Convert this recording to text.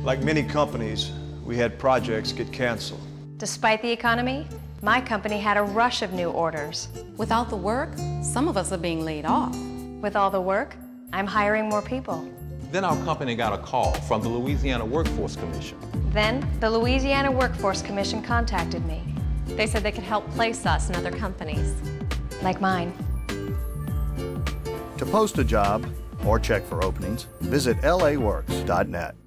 Like many companies, we had projects get canceled. Despite the economy, my company had a rush of new orders. Without the work, some of us are being laid off. With all the work, I'm hiring more people. Then our company got a call from the Louisiana Workforce Commission. Then the Louisiana Workforce Commission contacted me. They said they could help place us in other companies. Like mine. To post a job or check for openings, visit laworks.net.